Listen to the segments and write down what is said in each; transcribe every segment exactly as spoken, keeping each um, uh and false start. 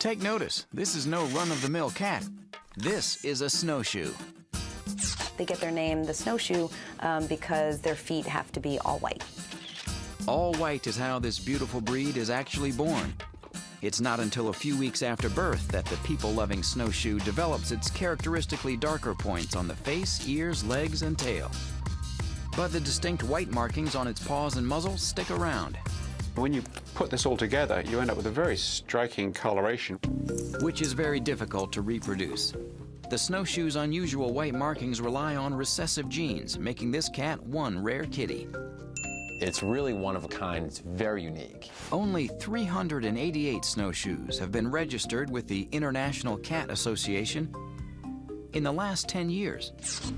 Take notice, this is no run-of-the-mill cat. This is a snowshoe. They get their name, the snowshoe, um, because their feet have to be all white. All white is how this beautiful breed is actually born. It's not until a few weeks after birth that the people-loving snowshoe develops its characteristically darker points on the face, ears, legs, and tail. But the distinct white markings on its paws and muzzle stick around. When you put this all together, you end up with a very striking coloration, which is very difficult to reproduce. The snowshoe's unusual white markings rely on recessive genes, making this cat one rare kitty. It's really one of a kind. It's very unique. Only three hundred eighty-eight snowshoes have been registered with the International Cat Association in the last ten years.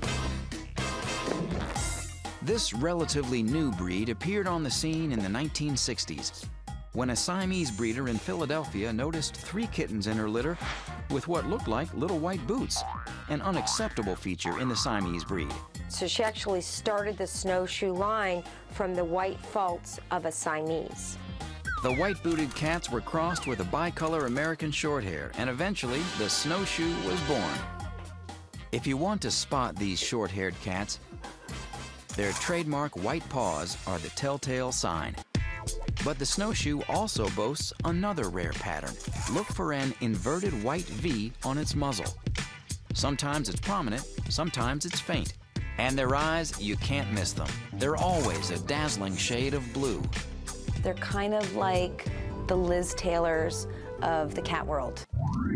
This relatively new breed appeared on the scene in the nineteen sixties, when a Siamese breeder in Philadelphia noticed three kittens in her litter with what looked like little white boots, an unacceptable feature in the Siamese breed. So she actually started the snowshoe line from the white faults of a Siamese. The white-booted cats were crossed with a bicolor American Shorthair, and eventually the snowshoe was born. If you want to spot these short-haired cats, their trademark white paws are the telltale sign. But the snowshoe also boasts another rare pattern. Look for an inverted white V on its muzzle. Sometimes it's prominent, sometimes it's faint. And their eyes, you can't miss them. They're always a dazzling shade of blue. They're kind of like the Liz Taylors of the cat world.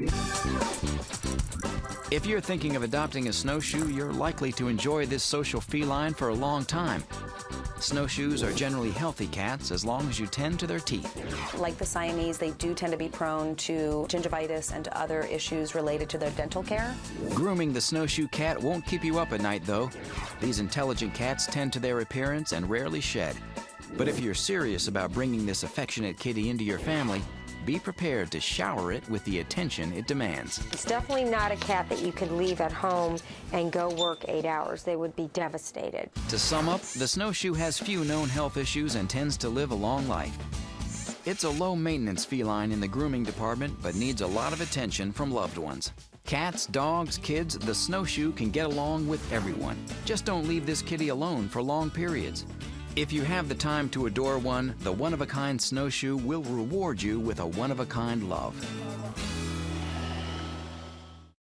If you're thinking of adopting a snowshoe, you're likely to enjoy this social feline for a long time. Snowshoes are generally healthy cats as long as you tend to their teeth. Like the Siamese, they do tend to be prone to gingivitis and to other issues related to their dental care. Grooming the snowshoe cat won't keep you up at night, though. These intelligent cats tend to their appearance and rarely shed. But if you're serious about bringing this affectionate kitty into your family, be prepared to shower it with the attention it demands. It's definitely not a cat that you could leave at home and go work eight hours. They would be devastated. To sum up, the snowshoe has few known health issues and tends to live a long life. It's a low-maintenance feline in the grooming department, but needs a lot of attention from loved ones. Cats, dogs, kids, the snowshoe can get along with everyone. Just don't leave this kitty alone for long periods. If you have the time to adore one, the one-of-a-kind snowshoe will reward you with a one-of-a-kind love.